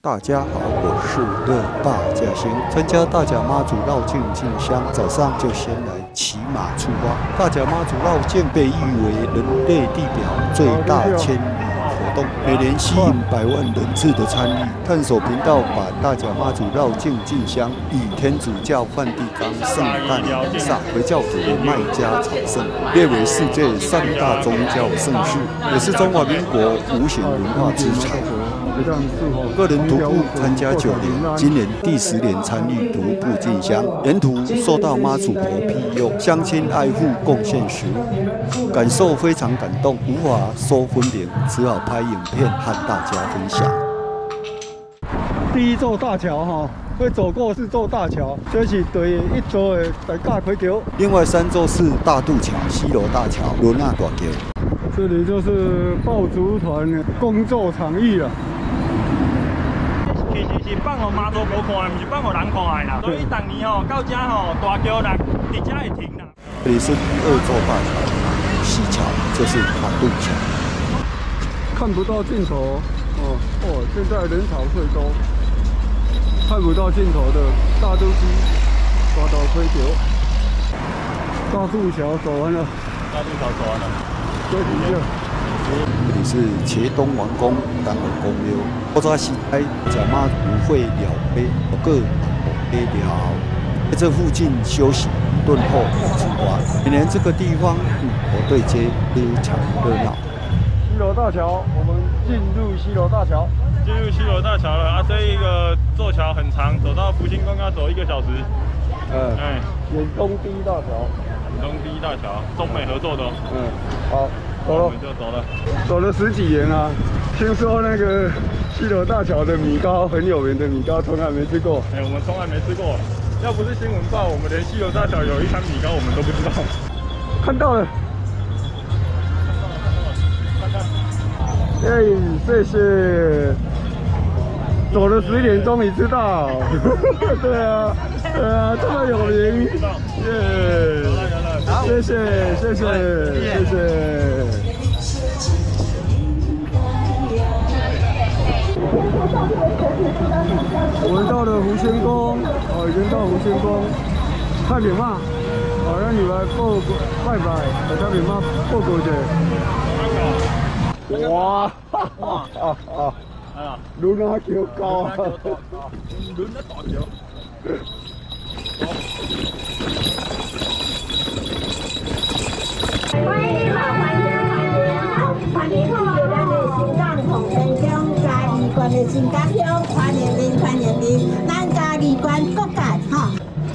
大家好，我是乐爸嘉兴。参加大甲妈祖绕境进香，早上就先来骑马出发。大甲妈祖绕境被誉为人类地表最大迁移活动，每年吸引100万人次的参与。探索频道把大甲妈祖绕境进香与天主教梵蒂冈圣诞弥撒、回教徒的麦加朝圣列为世界3大宗教盛事，也是中华民国无形文化资产。个人徒步参加9年，今年第10年参与徒步进香，沿途受到妈祖婆庇佑，乡亲爱护，贡献食物，感受非常感动，无法说分明，只好拍影片和大家分享。 第一座大桥哈，会走过4座大桥，这是对1座的大架开桥。 另外3座是大渡桥、西螺大桥、罗纳大桥。 这里就是爆竹团的工作场域了。 其实是放互妈祖婆看的，不是放互人看的啦。所以当年吼到这吼大桥人伫这会停啦。 这里是第2座大桥，西桥就是大渡桥。 看不到尽头现在人潮最多，看不到尽头的大渡溪大道开桥，大渡桥走完了， 大渡桥走完了， 这里这里是茄东王宫、丹王宫庙。古早时代，甲妈祖会了杯，各杯了，在这附近休息顿后出发。每年这个地方我对街非常热闹。 西螺大桥，我们进入西螺大桥。 进入西螺大桥了啊！这一个座桥很长，走到福星宫要走1个小时。 远东第1大桥。 远东第1大桥，中美合作的。 好。走了， 我们就走了， 走了10几年了。听说那个西螺大桥的米糕很有名的米糕，从来没吃过。 我们从来没吃过。要不是新闻报，我们连西螺大桥有一摊米糕我们都不知道。 看到了，谢谢。走了10年，终于知道。对啊，这么有名。谢谢。我们到了福星宫，已经到福星宫，太平嘛，咱入来拜拜，给太平妈报告一下。哇！轮啊桥高啊！ 轮啊大桥。 欢迎看到咱的心脏同天乡嘉义县的新港乡，欢迎您，咱嘉义县各界哈。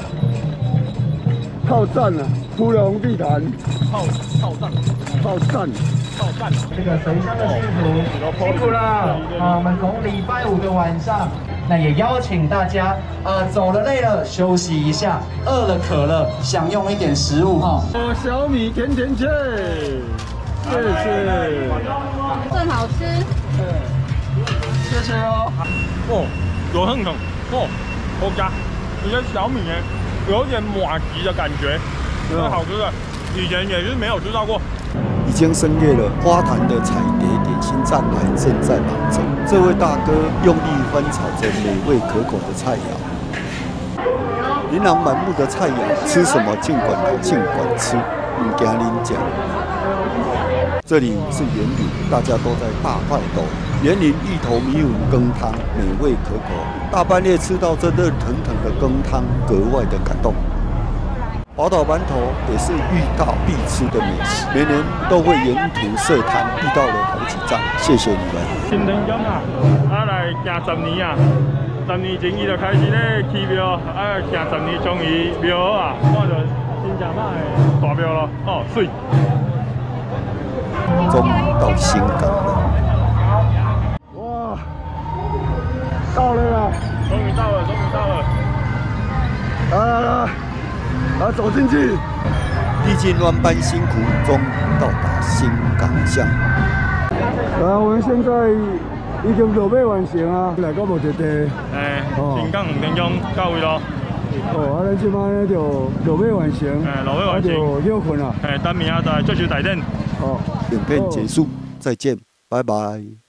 靠赞了，铺了红地毯。 靠赞。 这个随乡的信徒辛苦了我们从礼拜5的晚上，那也邀请大家走了累了休息一下，饿了渴了享用一点食物哈。 小米甜甜圈，谢谢， 正好吃。 谢谢哦。 有很好加，这些小米呢有点马吉的感觉，很好吃的，以前也是没有吃到过。 已经深夜了，花坛的彩蝶点心站还正在忙着。这位大哥用力翻炒着美味可口的菜肴，琳琅满目的菜肴，吃什么尽管来，尽管吃，唔惊恁讲。这里是园林，大家都在大快斗。园林芋头米粉羹汤美味可口，大半夜吃到这热腾腾的羹汤，格外的感动。宝岛馒头也是遇到必吃的美食，每年都会沿途设摊，遇到了好几站，谢谢你们。 新藤乡来行10年10年前伊就开始咧起庙，行10年终于庙好看到真正歹的大庙咯，水。 终于到新港了。 哇，到了啦！ 终于到了。 来，走进去。 历经万般辛苦，终于到达新港乡。 我们现在已经落尾完成啊，来到目的地。 新港5点钟到位咯。 咱即摆咧就落尾完成。 落尾完成。 就休困啦。 等明仔载继续台电。 影片结束，再见，拜拜。